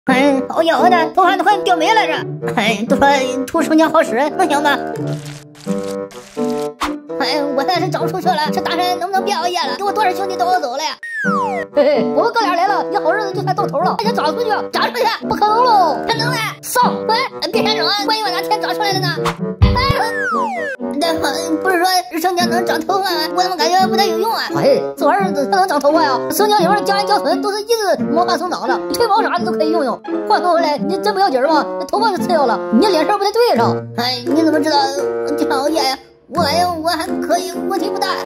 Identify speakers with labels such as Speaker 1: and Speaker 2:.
Speaker 1: 好咬的，头发都快掉没了这。都说涂生姜好使，能行吗？我算是找出去了，这大山能不能别熬夜了？给我多少兄弟都要走了呀！我们哥俩来了，你好日子就算到头了。先找出去，找出去，不可能喽！可能的，上！别瞎整啊！万一我哪天长出来了呢？不是说生姜能长头发吗？我怎么感觉不太有用啊？这玩意儿它能长头发呀？生姜里面的胶原胶醇都是一直魔法生长的，吹毛啥的都可以用。换回来你真不要紧吗？那头发就吃掉了，你脸色不太对上。你怎么知道经常熬夜呀？我感觉我还可以，问题不大。